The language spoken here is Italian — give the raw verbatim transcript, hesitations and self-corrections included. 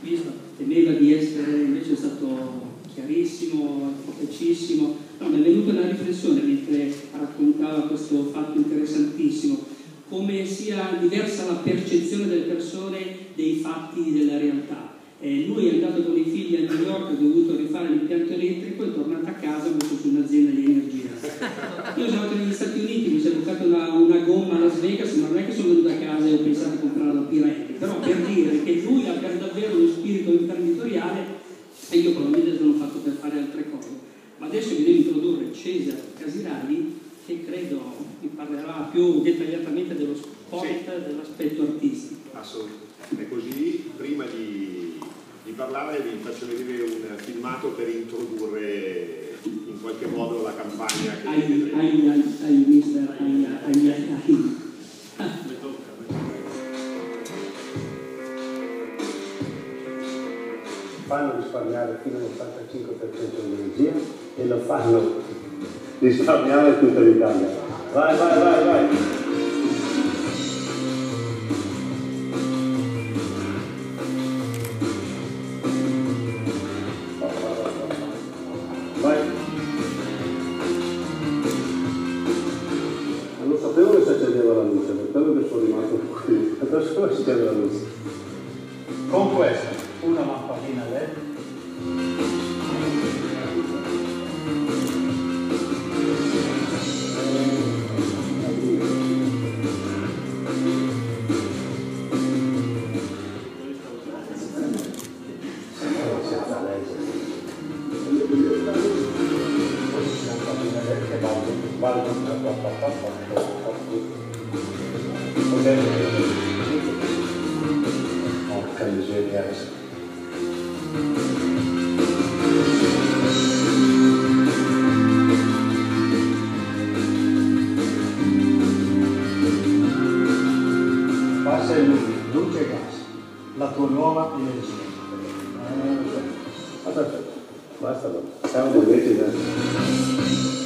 visto, temeva di essere, invece è stato chiarissimo, efficacissimo. No, mi è venuta una riflessione mentre raccontava questo fatto interessantissimo, come sia diversa la percezione delle persone dei fatti della realtà. Eh, lui è andato con i figli a New York, ha dovuto rifare l'impianto elettrico, è tornato a casa e ha messo su un'azienda di energia. Io sono andato negli Stati Uniti, mi sono bucato una, una gomma a Las Vegas, ma non è che sono venuto a casa e ho pensato di comprare la Pirelli, però per dire che lui abbia davvero lo spirito imprenditoriale e io probabilmente sono fatto per fare altre cose. Ma adesso vi devo introdurre Cesare Casiraghi, che credo vi parlerà più dettagliatamente dello sport, sì, dell'aspetto artistico. Assolutamente. E così, prima di, di parlare, vi faccio vedere un filmato per introdurre in qualche modo la campagna che ai, ai, ai, ai mister, ai, ai, ai, ai. Fanno risparmiare fino all'ottantacinque per cento di energia e lo fanno risparmiare tutta l'Italia. Vai, vai, vai, vai! Vai! Non lo sapevo che si accendeva la luce, per quello che sono rimasto qui. Adesso si accende la luce. Con questo, una lampadina L E D. Porca miseria. Passa il luce, luce e gas, la tua nuova energia. Aspetta, basta, siamo dei vecchi.